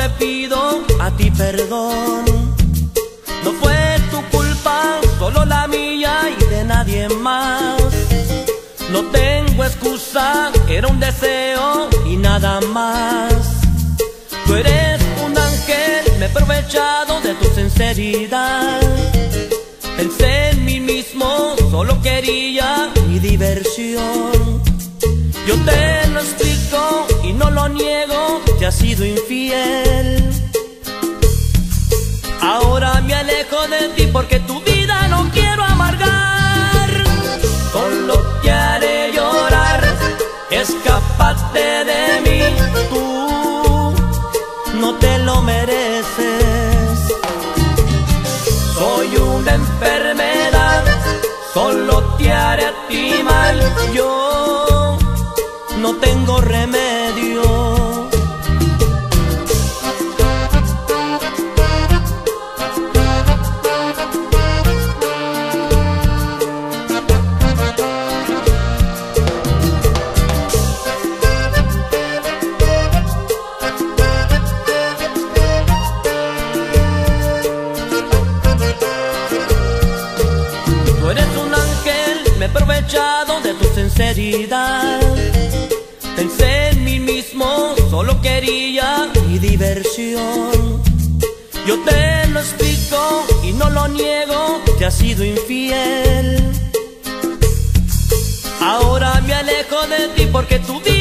te pido a ti perdón. No fue tu culpa, solo la mía y de nadie más. No tengo excusa, era un deseo y nada más. Tú eres un ángel, me he aprovechado de tu sinceridad. Pensé en mí mismo, solo quería mi diversión. Yo te lo explico y no lo niego, te has sido infiel. Ahora me alejo de ti porque tu vida no quiero amargar. Solo te haré llorar, escápate de mí. Tú no te lo mereces. Soy una enfermedad, solo te haré a ti mal. Yo no tengo remedio. Tú eres un ángel, me he aprovechado de tu sinceridad. Pensé en mí mismo, solo quería mi diversión. Yo te lo explico y no lo niego, te has sido infiel. Ahora me alejo de ti porque tu vida